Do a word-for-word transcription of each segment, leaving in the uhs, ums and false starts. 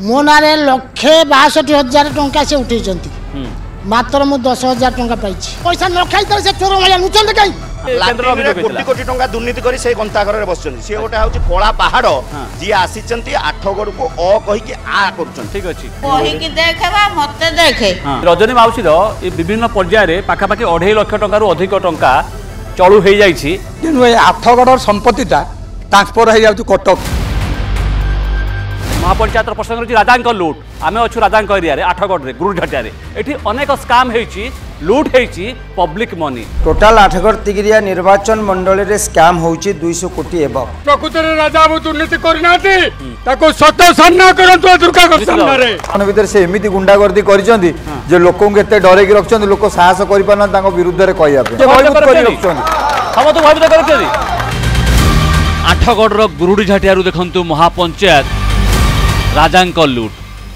मो ना लक्षे बासठ हजार टंका से उठे मात्र मु दस हजार टंका पाई पैसा न खाई से चोर भाई लुचंत कहीं कोटी कोटी टंका दुर्नीति करी से गंताघर बसचंती से गोटे हउची कला पहाड़ जी आसीचंती आठगड़ को अ कहि के आ करचन ठीक अछि कहि के देखबा मते देखे रजनी माउसी रो ए विभिन्न पर्याय रे पाखा पाखी अढ़ाई लाख टंका रु अधिक टंका चलू हो जाइछि तेनु ए आठगड़ संपत्तिटा ट्रांसफर हो जाउची कटक महापंचायत प्रसंग रही राजांक लुट आम अच्छु राजांक एरिया रे आठगढ़ रे गुरुझाटिया रे एठी अनेक स्काम हेछि लुट हेछि public money total Athagarh Tigiria निर्वाचन मंडल रे स्कैम होछि दो सौ कोटी एबव प्रकृत रे राजा बु दुर्नीति करनाथि ताको सत सामना करंतु दुर्गा को सामना रे अन भीतर से एमिति गुंडागर्दी करिसंती जे लोकों के एते डरे कि रखछंती लोक साहस करि पाना ताको विरुद्ध रे कहिया पे भयभूत करि रखछंती हम तो भयभूत करछंती आठगढ़ रो गुरुझाटिया रु देखंतु महापंचायत राजांक लुट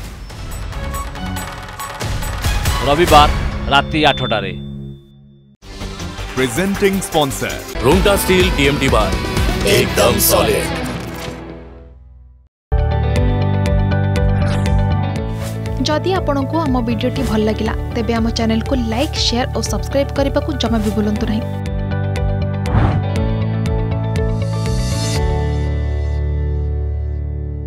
रविवार राति आठटारे presenting sponsor Runta steel TMT bar एकदम सॉलिड। जदि आपंक आम भिडी भल लगा तेब आम चैनल को लाइक शेयर और सब्सक्राइब करने को जमा भी भूलु नहीं।